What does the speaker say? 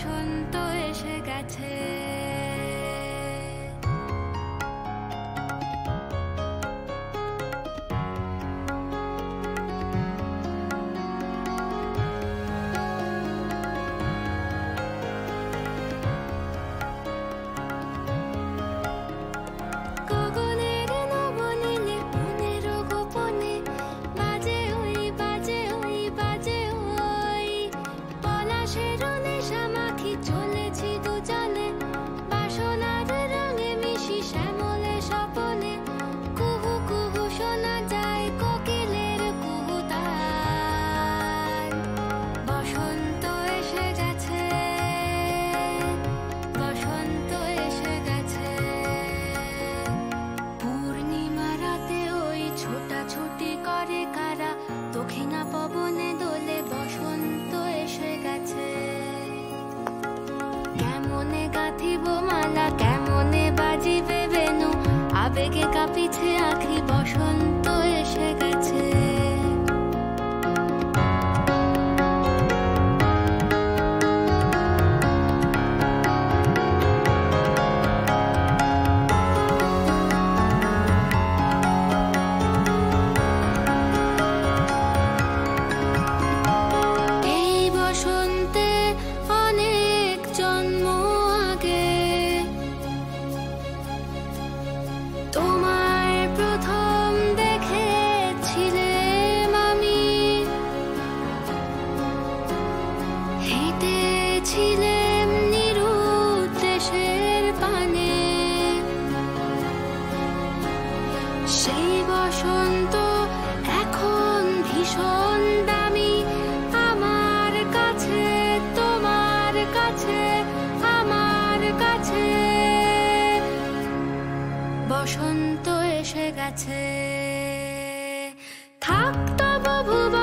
বসন্ত এসে গেছে। আবেগে কাঁপিছে আঁখি, বসন্ত এসে গেছে। এই বসন্তে অনেক জন্ম আগে তোমায় প্রথম দেখেছিলাম আমি। হেঁটেছিলাম নিরুদ্দেশের পানে। সেই বসন্ত এখন ভীষণ দামি আমার কাছে, তোমার কাছে, আমার কাছে। বসন্ত এসে গেছে। থাক তবু ভুবন